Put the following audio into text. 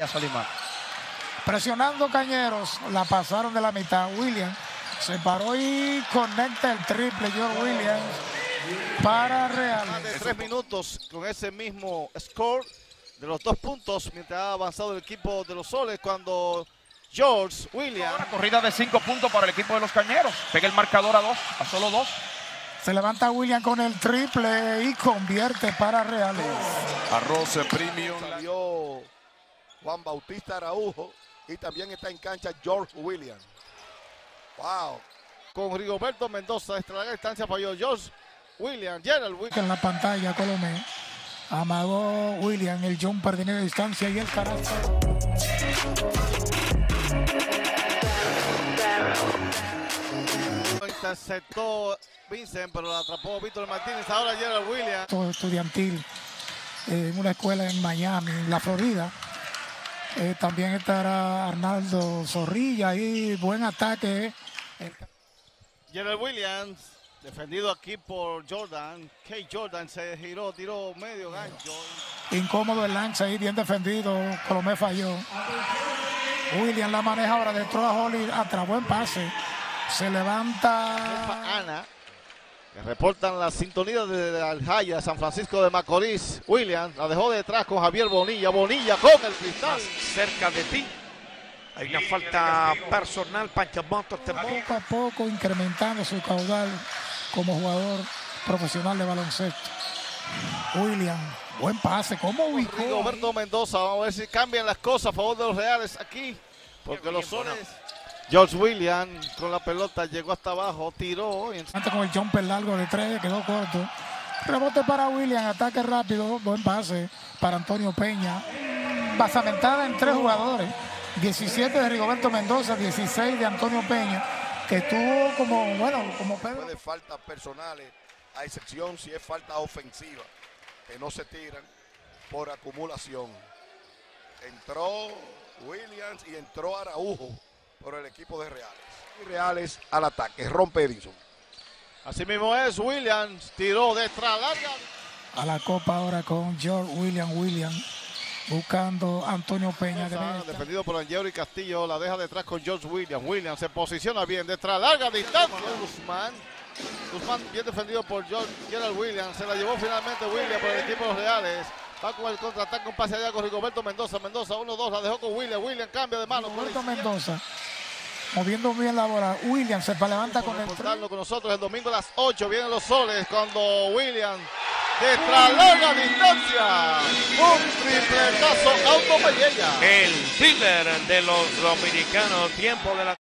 Solimán. Presionando Cañeros, la pasaron de la mitad. Williams se paró y conecta el triple. George Williams para Real. Más de 3 minutos con ese mismo score de los 2 puntos mientras ha avanzado el equipo de los Soles cuando George Williams. Una corrida de 5 puntos para el equipo de los Cañeros. Pega el marcador a solo 2. Se levanta Williams con el triple y convierte para Reales. Arroz Premium. Salió Juan Bautista Araujo y también está en cancha George Williams. Wow. Con Rigoberto Mendoza, extra larga distancia falló George Williams. Gerald Williams. En la pantalla, Colomé. Amagó Williams, el jumper de media distancia y el carácter. Interceptó Vincent, pero la atrapó Víctor Martínez. Ahora Gerald Williams. Todo estudiantil en una escuela en Miami, en la Florida. También estará Arnaldo Zorrilla y buen ataque. Gerald Williams, defendido aquí por Jordan. Kate Jordan se giró, tiró medio gancho. Incómodo el lance ahí, bien defendido. Colomé falló. Williams la maneja ahora, dentro a Holly, atrapó en pase. Se levanta. Ana, que reportan la sintonía de Aljaya, San Francisco de Macorís. Williams la dejó detrás con Javier Bonilla. Bonilla con el cristal. Cerca de ti. Hay una falta personal. Panchamoto. Poco a poco incrementando su caudal como jugador profesional de baloncesto. Williams, buen pase. ¿Cómo ubicó? Rigoberto Mendoza, vamos a ver si cambian las cosas a favor de los Reales aquí. Porque los Soles. George Williams con la pelota llegó hasta abajo, tiró. Antes con el jumper largo de 3, quedó corto. Rebote para Williams, ataque rápido, buen pase para Antonio Peña. Basamentada en 3 jugadores. 17 de Rigoberto Mendoza, 16 de Antonio Peña, que tuvo como Pedro. De faltas personales, a excepción si es falta ofensiva, que no se tiran por acumulación. Entró Williams y entró Araujo por el equipo de Reales. Y Reales al ataque, rompe Edison. Así mismo es, Williams tiró de extra larga. A la copa ahora con George Williams, buscando Antonio Peña. Defendido por Angelo y Castillo, la deja detrás con George Williams. Williams se posiciona bien, de extra larga distancia. Guzmán bien defendido por Gerald Williams, se la llevó finalmente Williams por el equipo de los Reales. Va con el contraataque, un pase allá con Rigoberto Mendoza. Mendoza 1-2, la dejó con Williams. Williams cambia de mano. Rigoberto Mendoza moviendo bien la bola. Williams se levanta con el triple. Con nosotros el domingo a las 8 vienen los Soles cuando Williams de extra larga distancia. Un tripletazo autopellella. El líder de los dominicanos, tiempo de la